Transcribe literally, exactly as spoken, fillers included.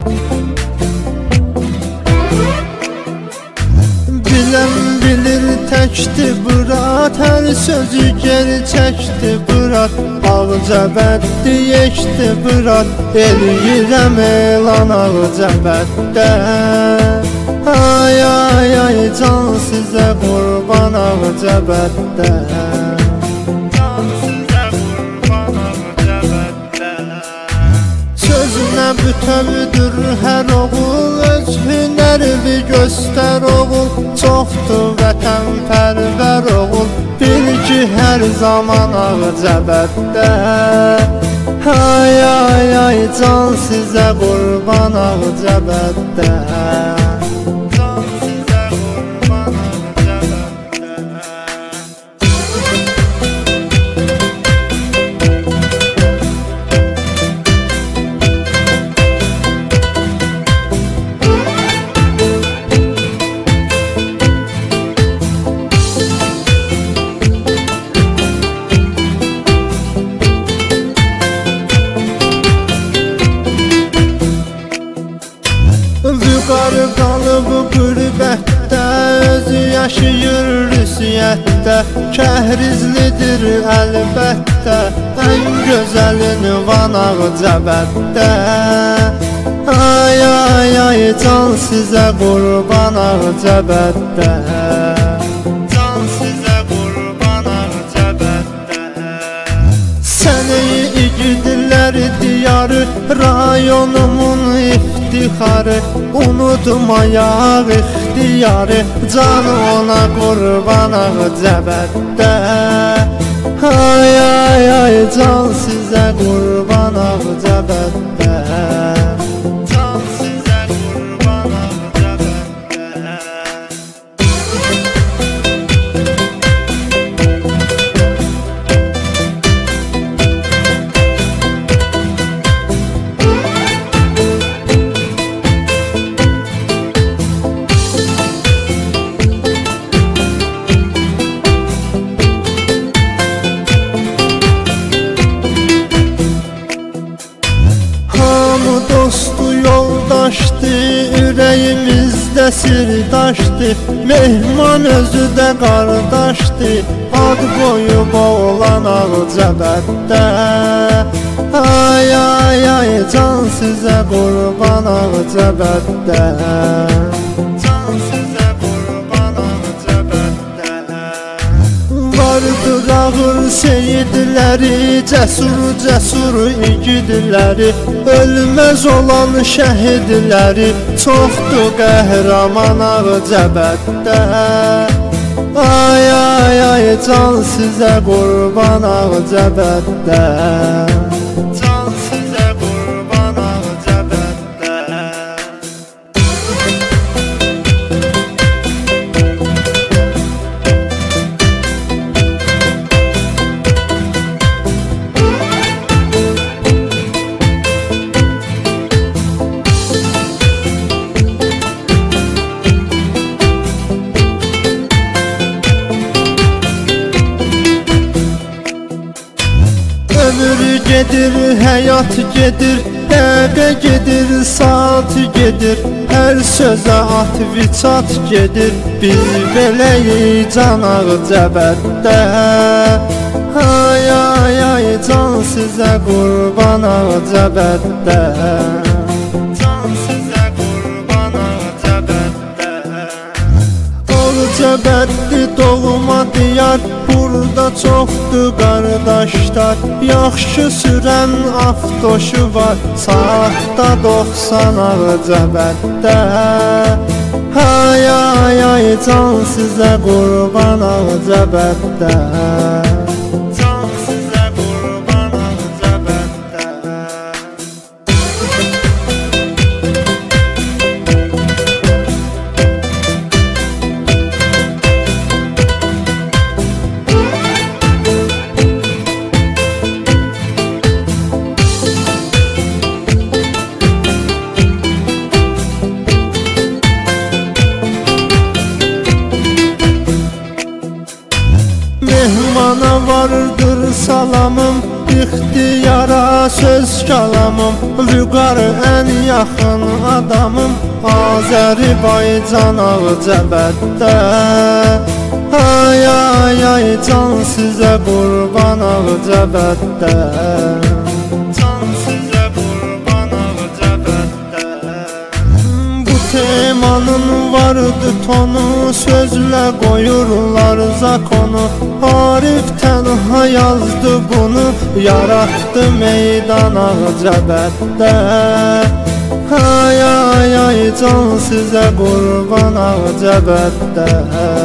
Bilən bilir təkdi Bırat, hər sözü gerçəkdi Bırat, ağca bəddi yekdi Bırat, eləyirəm elan ağca bəddə. Ay ay ay can sizə qurban ağca bəddə, can sizə qurban ağca bəddə. Sözünə bütövdür hər oğul, öz hünərini göstər oğul, çoxdur vətənpərvər oğul, bil ki hər zaman ağca bəddə. Ay ay ay can sizə qurban ağca bəddə, can sizə qurban ağca bəddə. Vüqarı qalıb qürbətdə, özü yaşayır rüsiyyətdə, kəhrizlidir əlbəttə, ən gözəlin van ağca bəddə. Ay ay ay can sizə qurban ağca bəddə, can sizə qurban ağca bəddə. Səni igidlər diyarı, rayonumun iftixarı, unutmayaq ixtiyarı, can ona qurban ağca bəddə. Ay ay ay can sizə qurban ağca bəddə, can sizə qurban ağca bəddə. Dostu yoldaşdı, ürəyimizdə sirdaşdı, mehman özü də qardaşdı, ad qoyub oğlan ağca bəddə. Ay ay ay can sizə qurban ağca bəddə, can sizə qurban ağca bəddə. Vardır ağır seyidləri, cəsur cəsur igidləri, ölməz olan şəhidləri, çoxdur qəhrəman ağca bəddə. Ay ay ay can sizə qurban ağca bəddə, can sizə qurban ağca bəddə. Ömür gedir, həyat gedir, dəqiqə gedir, saat gedir, hər sözə at viçat gedir, biz beləyik can ağca bəddə. Ay ay ay can sizə qurban ağca bəddə, can sizə qurban ağca bəddə. Ağca bəddi doğma diyar, burada çoxdur qardaşlar, yaxşı sürən avtoşu var, saatda doxsan ağca bəddə. Ay ay ay can sizə qurban ağca bəddə, can sizə qurban ağca bəddə. Mehmana vardır salamım, ixtiyara söz kalamım, vüqarı ən yaxın adamım, Azərbaycan Ağcabəddə. Ay ay ay can sizə qurban Ağcabəddə, can sizə qurban Ağcabəddə. Bu temanın vardı tonu, sözlə qoyurlar zakonu, Arif tənha yazdı bunu, yarattı meydan Ağcabəddə. Ay ay ay can sizə qurban Ağcabəddə.